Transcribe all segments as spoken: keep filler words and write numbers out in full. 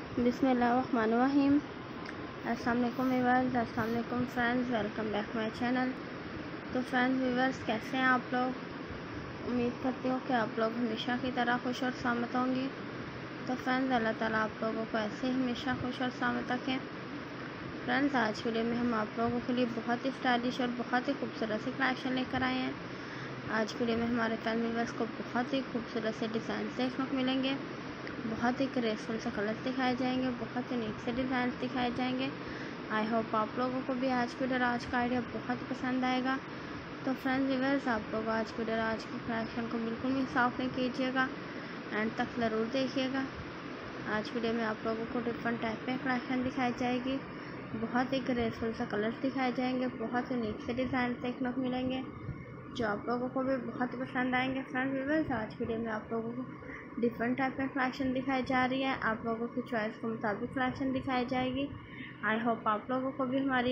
बिस्मिल्लाहिर्रहमानिर्रहीम। अस्सलाम वालेकुम व्यूअर्स, अस्सलाम वालेकुम friends, welcome back my channel. तो फ्रेंड्स व्यूअर्स, कैसे हैं आप लोग? उम्मीद करती हूँ कि आप लोग हमेशा की तरह खुश और सलामत होंगे। तो फ्रेंड्स, अल्लाह ताला आप लोगों को ऐसे ही हमेशा खुश और सलामत रखें। फ्रेंड्स, आज वीडियो में हम आप लोगों के लिए बहुत ही स्टाइलिश और बहुत ही खूबसूरत से कलेक्शन लेकर आए हैं। आज वीडियो में हमारे फैन व्यूअर्स को बहुत ही खूबसूरत से डिज़ाइन देखने को मिलेंगे, बहुत ही ग्रेसफुल से कलर्स दिखाए जाएंगे, बहुत ही नीट से डिज़ाइन दिखाए जाएंगे। आई होप आप लोगों को भी आज वीडियो आज का आइडिया बहुत पसंद आएगा। तो फ्रेंड्स व्यूअर्स, आप लोग आज वीडियो आज के कलेक्शन को बिल्कुल भी साफ नहीं कीजिएगा, एंड तक ज़रूर देखिएगा। आज वीडियो में आप लोगों को डिफरेंट टाइप में कलेक्शन दिखाई जाएगी, बहुत ही ग्रेसफुल से कलर्स दिखाए जाएंगे, बहुत ही नीट से डिज़ाइन देखने को मिलेंगे जो आप लोगों को भी बहुत पसंद आएंगे। फ्रेंड्स व्यूअर्स, आज वीडियो में आप लोगों को डिफरेंट टाइप में कलेक्शन दिखाई जा रही है, आप लोगों की चॉइस के मुताबिक कलेक्शन दिखाई जाएगी। आई होप आप लोगों को भी हमारी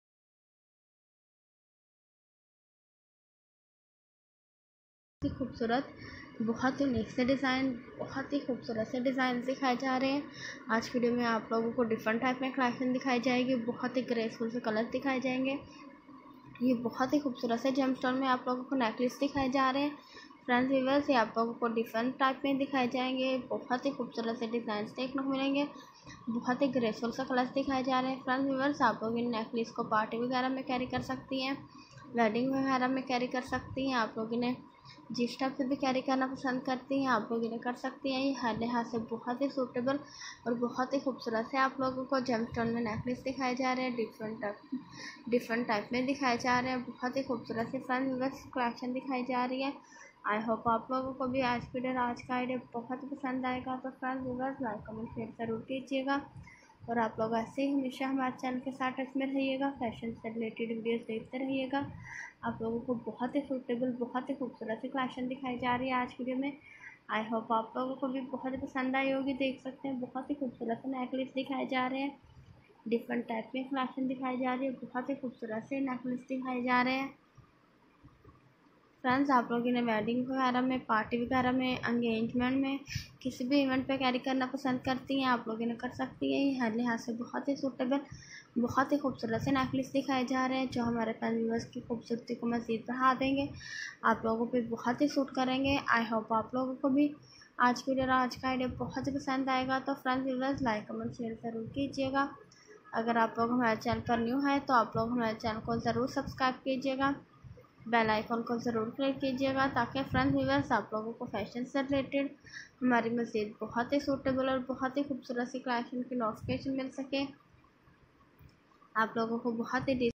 खूबसूरत, बहुत ही नीट से डिज़ाइन, बहुत ही खूबसूरत से डिज़ाइन दिखाए जा रहे हैं। आज वीडियो में आप लोगों को डिफरेंट टाइप में कलेक्शन दिखाई जाएगी, बहुत ही ग्रेसफुल से कलर दिखाए जाएंगे। ये बहुत ही खूबसूरत से जेमस्टोन में आप लोगों को नेकलेस दिखाए जा रहे हैं। फ्रेंड्स व्यूअर्स, ये आप लोगों को डिफरेंट टाइप में दिखाए जाएंगे, बहुत ही खूबसूरत से डिज़ाइन देखने को मिलेंगे, बहुत ही ग्रेसफुल से कलर्स दिखाए जा रहे हैं। फ्रेंड्स व्यूअर्स, आप लोग इन नेकलेस को पार्टी वगैरह में कैरी कर सकती हैं, वेडिंग वगैरह में कैरी कर सकती हैं, आप लोग इन्हें जिस टाइप से भी कैरी करना पसंद करती हैं आप लोग इन्हें कर सकती हैं। ये हर लिहाज से बहुत ही सूटेबल और बहुत ही खूबसूरत से आप लोगों को जेमस्टोन में नेकलेस दिखाए जा रहे हैं, डिफरेंट टाइप डिफरेंट टाइप में दिखाए जा रहे हैं, बहुत ही खूबसूरत से फ्रेंड्स व्यूअर्स कलेक्शन दिखाई जा रही है। आई होप आप लोगों को भी आज वीडियो आज का आइडिया बहुत पसंद आएगा। तो friends viewers, like comment share ज़रूर कीजिएगा और आप लोग ऐसे ही हमेशा हमारे चैनल के साथ टच में रहिएगा, फैशन से रिलेटेड वीडियोस देखते रहिएगा। आप लोगों को बहुत ही सूटेबल, बहुत ही खूबसूरत सी कलेक्शन दिखाई जा रही है आज वीडियो में। आई होप आप लोगों को भी बहुत ही पसंद आई होगी। देख सकते हैं बहुत ही खूबसूरत से नेकलेस दिखाए जा रहे हैं, डिफरेंट टाइप में कलेक्शन दिखाई जा रही है, बहुत ही खूबसूरत से नेकलेस दिखाए जा रहे हैं। फ्रेंड्स, आप लोग इन्हें वेडिंग वगैरह में, पार्टी वगैरह में, एंगेजमेंट में, किसी भी इवेंट पे कैरी करना पसंद करती हैं आप लोग इन्हें कर सकती हैं। ये हर लिहाज से बहुत ही सूटेबल, बहुत ही खूबसूरत से नेकलेस दिखाए जा रहे हैं जो हमारे फैन व्यूअर्स की खूबसूरती को मज़ीद बढ़ा देंगे, आप लोगों पे बहुत ही सूट करेंगे। आई होप आप लोगों को भी आज की वीडियो आज का आइडिया बहुत ही पसंद आएगा। तो friends viewers, like comment share ज़रूर कीजिएगा। अगर आप लोग हमारे चैनल पर न्यू हैं तो आप लोग हमारे चैनल को ज़रूर सब्सक्राइब कीजिएगा, बेल आइकन को ज़रूर क्लिक कीजिएगा ताकि फ्रेंड्स व्यूअर्स आप लोगों को फैशन से रिलेटेड हमारी मज़ीद बहुत ही सूटेबल और बहुत ही खूबसूरत सी कलेक्शन की नोटिफिकेशन मिल सके। आप लोगों को बहुत ही